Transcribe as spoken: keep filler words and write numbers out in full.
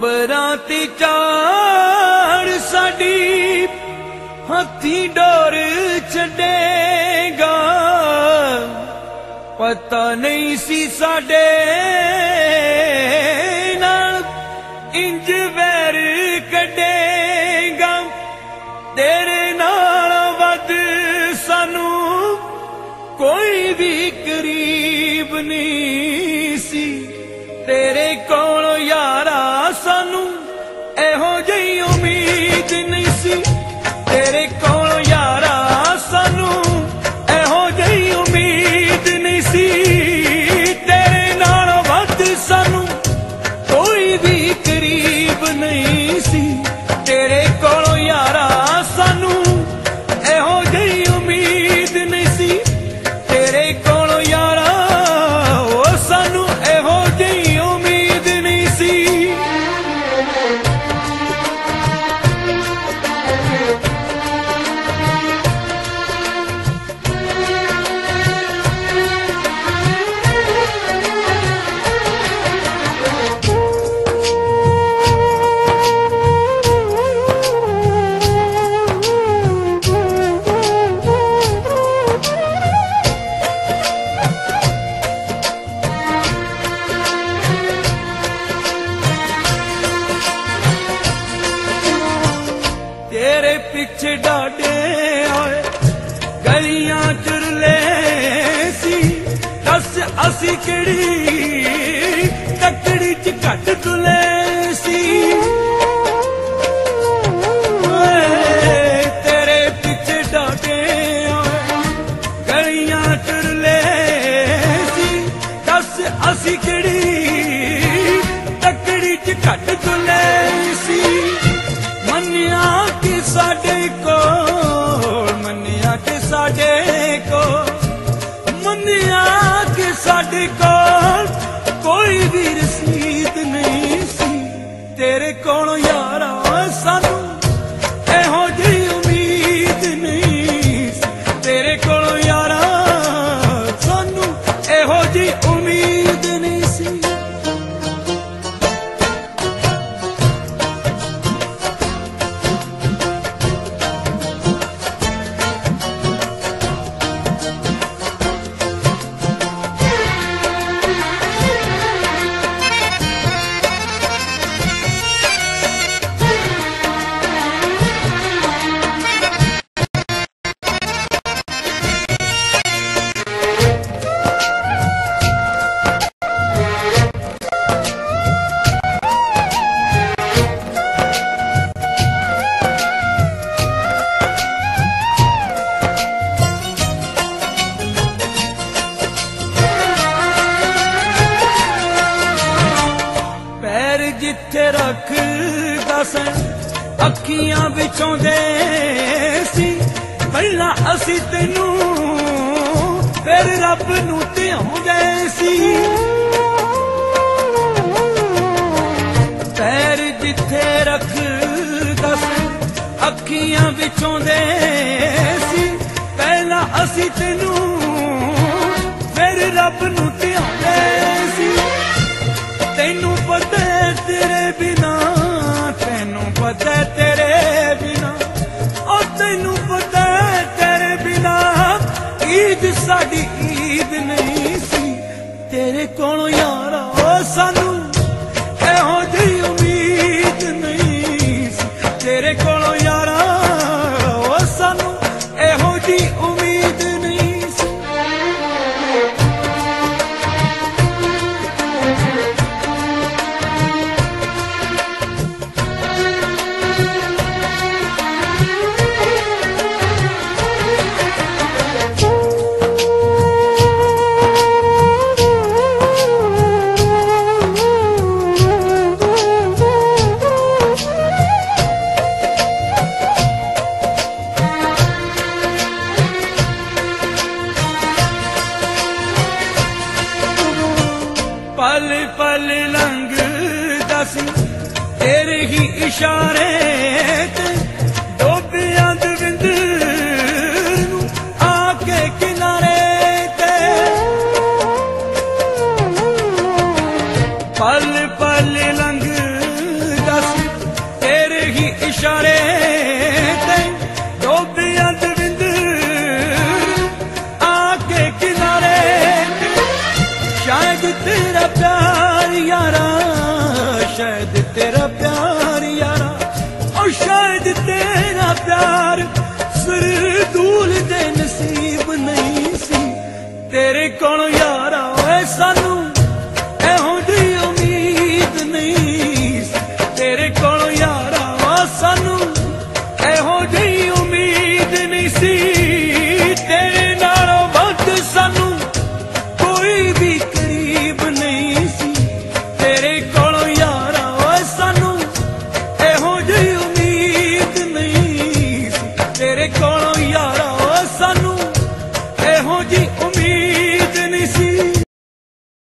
अंबरां ते चाड़ साडी हाथी डोर छड्डेगा। पता नहीं सी साडे नाल इंज वैर कड्डेगा। तेरे नाल वध सानू कोई भी करीब नहीं सी। तेरे कोल यारा सानू एहो जही उम्मीद नहीं सी। तेरे कोल यारा सानू एहो जही उम्मीद नहीं सी। तेरे नाल वध सानू कोई भी करीब नहीं सी। तेरे कोल यारा सानू एहो जही उम्मीद नहीं सी। तेरे कोल यारा ओ सानू एहो जही उम्मीद नहीं सी। तेरे पिछे डाडे आए गलियां चुरले सी। दस असी किड़ी तकड़ी च घट तुले सी। तेरे पिछे डाडे आए गलियां चुरले सी। दस असी किड़ी तकड़ी च घट तुले सी। मन्निया कि साडे कोल मन्निया कि साडे कोल मन्निया कि साडे कोल कोई भी रसीद नहीं सी। तेरे कोलों यारा सानू एहो जही उम्मीद नहीं सी। तेरे कोलों यारा सानू एहो जही उम्मीद नहीं सी। जिथे रख दस अखियां विचोंदे सी। पहला असी तेनू फिर रब नू ध्याउंदे सी। पैर जिथे रख दस अखियां विचोंदे सी। पहला असी तेनू फिर रब नू ध्याउंदे सी। तेनू पता तेरे बिना तेनू पता तेरे बिना ओ तेनू पता तेरे बिना ईद साडी ईद नहीं सी। तेरे कोलों यारा सानू एहो जही उम्मीद नहीं सी। तेरे कोलों यारा सानू एहो जही उम्मीद नहीं सी। पल पल लंघदा सी तेरे ही इशारे ते। डोबियां दविंदर नू आके किनारे ते। पल पल लंघदा इशारे ते डोबियां दविंदर आके किनारे ते शायद तेरा प्यार यारा शायद तेरा प्यार यारा और शायद तेरा प्यार सरदूल दे नसीब नहीं सी तेरे कोल यारा ओए सानू